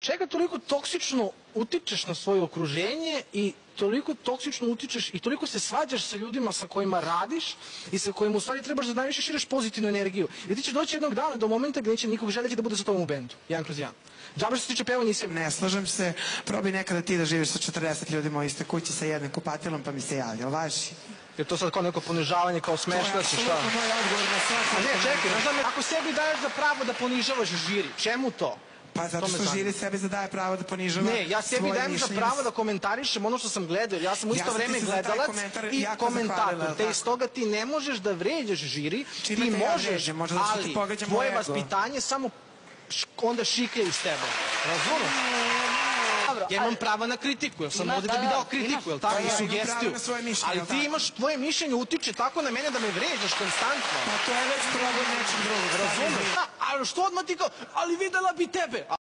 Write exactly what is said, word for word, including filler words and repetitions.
čega toliko toksično utičeš na svoje okruženje i toliko toksično utičeš i toliko se svađaš sa ljudima sa kojima radiš i sa kojima u stvari trebaš da najviše širiš pozitivnu energiju. I ti ćeš doći jednog dana do momenta gdje neće nikog želiti da bude sa tobom u bendu. Jedan kroz jedan. Džabe što se tiče pevanja i sve. Ne slažem se, probaj nekada ti da živiš sa četrdeset ljudima u iste kući sa jednim kupatilom pa mi se javi, jel važi? Je to sad kao neko ponižavanje, kao smešno si, šta? To je apsolutno moj odgovor na sve. A ne, čekaj, ne znam, ako sebi daješ za pravo da ponižavaš žiri, čemu to? Pa zato što žiri sebi zadaje pravo da ponižava svoje mišljenje. Ne, ja sebi dajem za pravo da komentarišem ono što sam gledao, ja sam u isto vreme gledalac i komentator, te iz toga ti ne možeš da vređaš žiri, ti možeš, ali tvoje vaspitanje samo onda šiklje iz tebe, razumiješ? Ja imam pravo na kritiku, jer sam ovdje da bi dao kritiku, jel tako, i sugestiju. Ali ti imaš, tvoje mišljenje utiče tako na mene da me vređaš konstantno. Pa to je već problem nečeg drugog, razumiješ? Ali što odmah ti kao, ali videla bi tebe.